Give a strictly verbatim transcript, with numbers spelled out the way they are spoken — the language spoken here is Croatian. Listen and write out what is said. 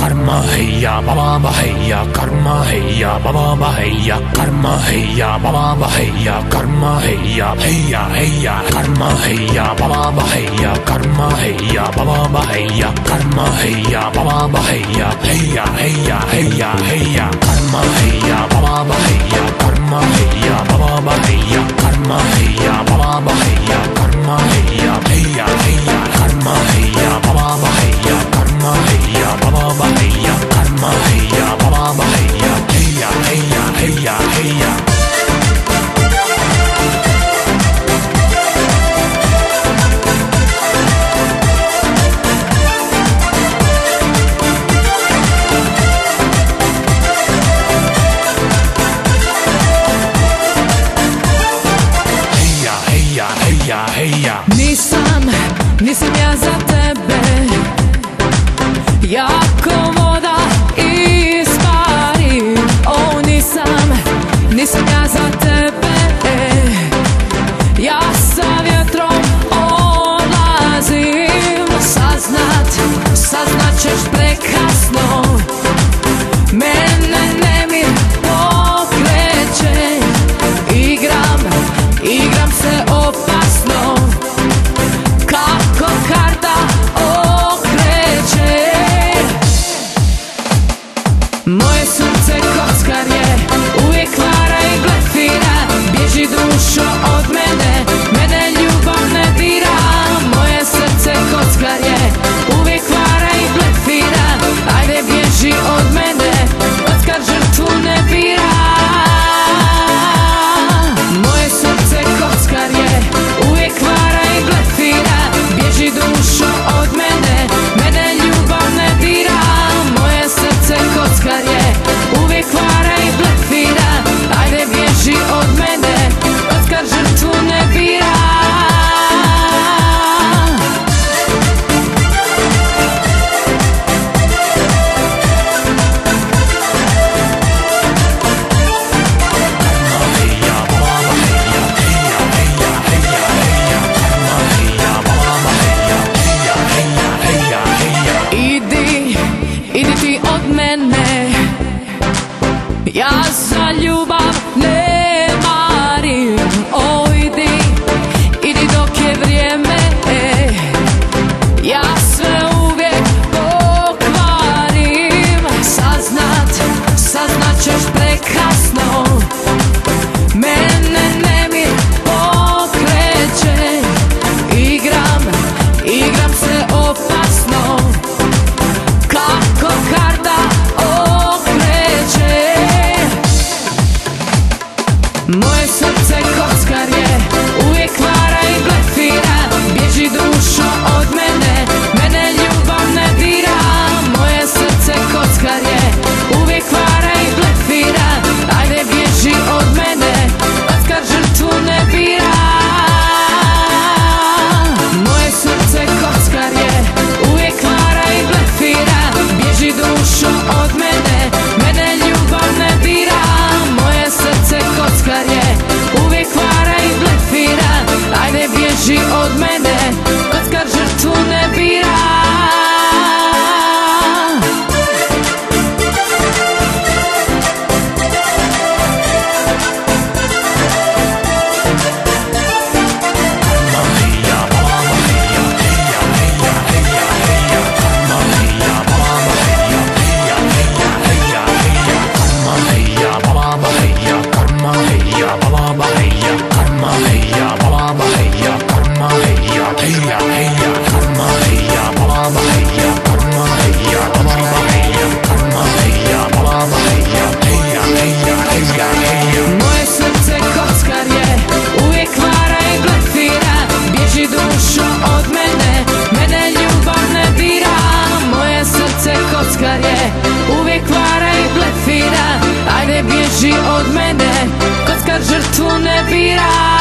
karma heya baba heya karma heya baba heya karma heya baba heya karma heya heya heya karma heya baba heya karma heya baba heya karma heya baba heya heya heya heya heya karma heya baba heya karma heya baba heya karma heya baba heya karma heya heya heya karma heya baba heya karma heya baba heya karma heya baba heya heya heya heya heya Nisam, nisam ja za tebe, jako voda ispari. O, nisam, nisam ja za tebe, ja sa vjetrom odlazim. Saznat, saznat ćeš prekasno, mene nemir pokreće. Igram, igram se opasno, kako karta okreće. Moje srce kockar je, uvijek vara i blefira. Bježi dušo od mene, mene ljubav ne dira. Moje srce kockar je, uvijek vara i blefira. Ajde bježi od mene, kockar žrtvu ne bira. Moje srce kockar je, uvijek vara i blefira. Bježi dušo od mene, mene ljubav ne dira. Moje srce kockar je, uvijek vara i blefira. Ajde bježi od mene, kockar žrtvu ne bira. Ja za ljubav ne marim. O, idi, idi dok je vrijeme. Ja sve uvijek pokvarim. Saznat, saznat ćeš prekasno, mene nemir pokreće. Igram, igram se opasno, kako karta okreće. Moje srce kockar je, uvijek vara i blefira. Bježi dušo od mene, mene ljubav ne dira. Moje srce kockar je, uvijek vara i blefira. Ajde bježi od mene, kockar žrtvu ne bira. Moje srce kockar je, uvijek vara i blefira. Bježi dušo od mene, mene ljubav ne dira. Moje srce kockar je, uvijek vara i blefira. Ajde bježi od mene, kockar žrtvu ne bira. Moje srce kockar je, uvijek vara i blefira. Bježi dušo od mene, mene ljubav ne dira. Moje srce kockar je, uvijek vara i blefira. Ajde bježi od mene, kockar žrtvu ne bira.